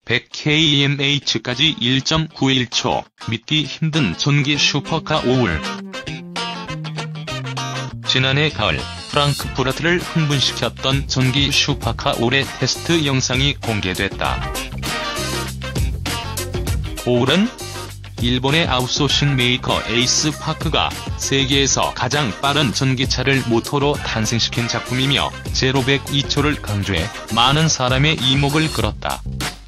100kmh까지 1.91초, 믿기 힘든 전기 슈퍼카 오울. 지난해 가을, 프랑크푸르트를 흥분시켰던 전기 슈퍼카 오울의 테스트 영상이 공개됐다. 오울은 일본의 아웃소싱 메이커 에이스파크가 세계에서 가장 빠른 전기차를 모토로 탄생시킨 작품이며 제로 102초를 강조해 많은 사람의 이목을 끌었다.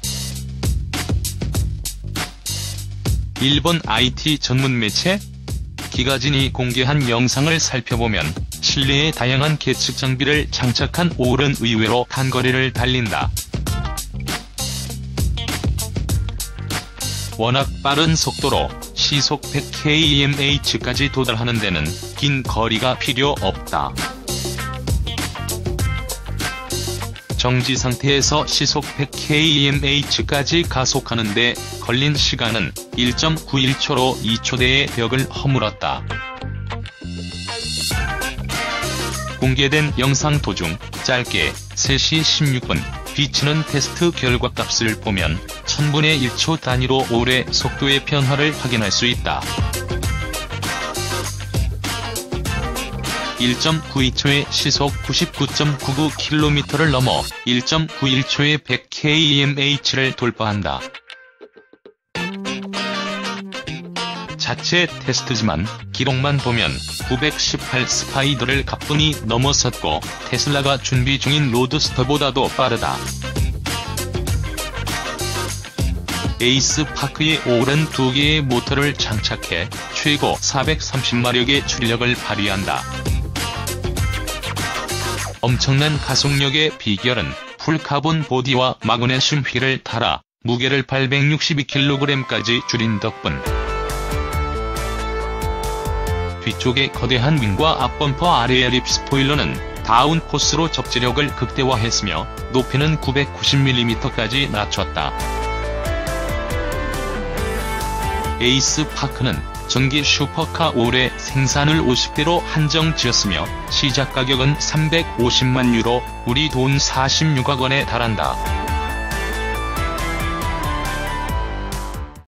일본 IT 전문 매체 기가진이 공개한 영상을 살펴보면 실내에 다양한 계측 장비를 장착한 오울은 의외로 단거리를 달린다. 워낙 빠른 속도로 시속 100kmh까지 도달하는 데는 긴 거리가 필요 없다. 정지 상태에서 시속 100kmh까지 가속하는데 걸린 시간은 1.91초로 2초대의 벽을 허물었다. 공개된 영상 도중 짧게 3시 16분 비치는 테스트 결과값을 보면 1000분의 1초 단위로 오울의 속도의 변화를 확인할 수 있다. 1.92초의 시속 99.99km를 넘어 1.91초의 100kmh를 돌파한다. 자체 테스트지만 기록만 보면 918 스파이더를 가뿐히 넘어섰고 테슬라가 준비 중인 로드스터보다도 빠르다. 에이스파크의 오울은 2개의 모터를 장착해 최고 430마력의 출력을 발휘한다. 엄청난 가속력의 비결은 풀카본 보디와 마그네슘 휠을 달아 무게를 862kg까지 줄인 덕분. 뒤쪽의 거대한 윙과 앞범퍼 아래의 립 스포일러는 다운포스로 적재력을 극대화했으며 높이는 990mm까지 낮췄다. 에이스파크는 전기 슈퍼카 오울의 생산을 50대로 한정지었으며 시작 가격은 350만 유로, 우리 돈 46억 원에 달한다.